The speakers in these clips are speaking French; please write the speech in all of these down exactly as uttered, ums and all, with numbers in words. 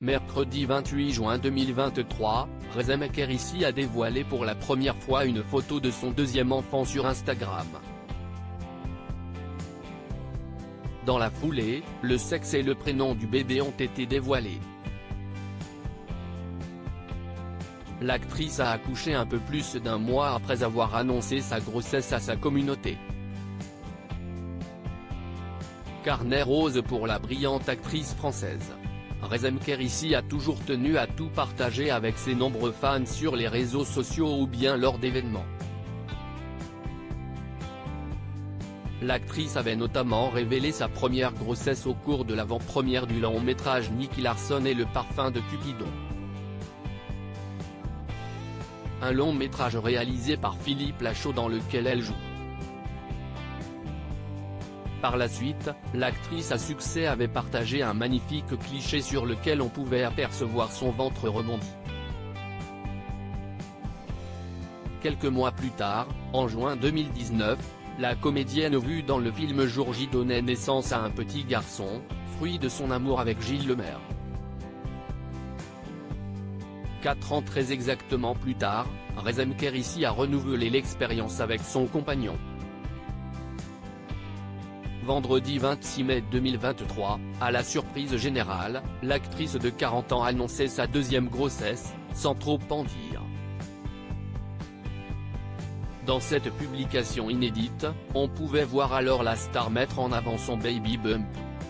Mercredi vingt-huit juin deux mille vingt-trois, Rezem Kerissi a dévoilé pour la première fois une photo de son deuxième enfant sur Instagram. Dans la foulée, le sexe et le prénom du bébé ont été dévoilés. L'actrice a accouché un peu plus d'un mois après avoir annoncé sa grossesse à sa communauté. Carnet rose pour la brillante actrice française. Rezem Kerissi a toujours tenu à tout partager avec ses nombreux fans sur les réseaux sociaux ou bien lors d'événements. L'actrice avait notamment révélé sa première grossesse au cours de l'avant-première du long-métrage Nicky Larson et le parfum de Cupidon. Un long-métrage réalisé par Philippe Lachaud dans lequel elle joue. Par la suite, l'actrice à succès avait partagé un magnifique cliché sur lequel on pouvait apercevoir son ventre rebondi. Quelques mois plus tard, en juin deux mille dix-neuf, la comédienne vue dans le film Jour J donnait naissance à un petit garçon, fruit de son amour avec Gilles Lemaire. Quatre ans très exactement plus tard, Rezem Kerissi a renouvelé l'expérience avec son compagnon. Vendredi vingt-six mai deux mille vingt-trois, à la surprise générale, l'actrice de quarante ans annonçait sa deuxième grossesse, sans trop en dire. Dans cette publication inédite, on pouvait voir alors la star mettre en avant son baby bump.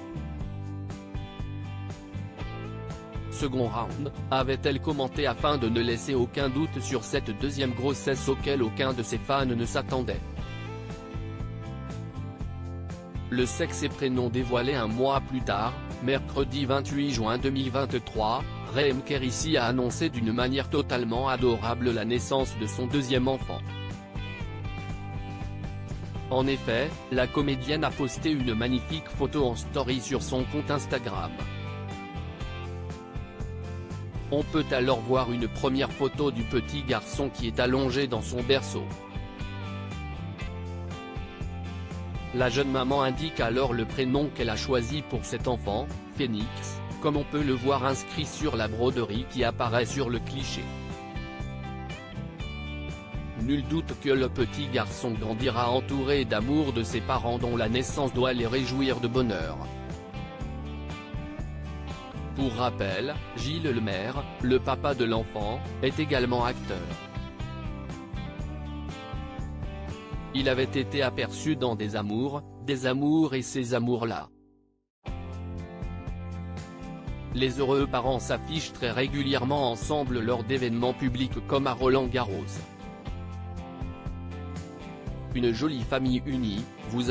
Second round, avait-elle commenté afin de ne laisser aucun doute sur cette deuxième grossesse auquel aucun de ses fans ne s'attendait. Le sexe et prénom dévoilé un mois plus tard, mercredi vingt-huit juin deux mille vingt-trois, Rezem Kerissi a annoncé d'une manière totalement adorable la naissance de son deuxième enfant. En effet, la comédienne a posté une magnifique photo en story sur son compte Instagram. On peut alors voir une première photo du petit garçon qui est allongé dans son berceau. La jeune maman indique alors le prénom qu'elle a choisi pour cet enfant, Phoenix, comme on peut le voir inscrit sur la broderie qui apparaît sur le cliché. Nul doute que le petit garçon grandira entouré d'amour de ses parents dont la naissance doit les réjouir de bonheur. Pour rappel, Gilles Lemaire, le papa de l'enfant, est également acteur. Il avait été aperçu dans Des Amours, Des Amours et Ces Amours-là. Les heureux parents s'affichent très régulièrement ensemble lors d'événements publics comme à Roland-Garros. Une jolie famille unie, vous avez dit ?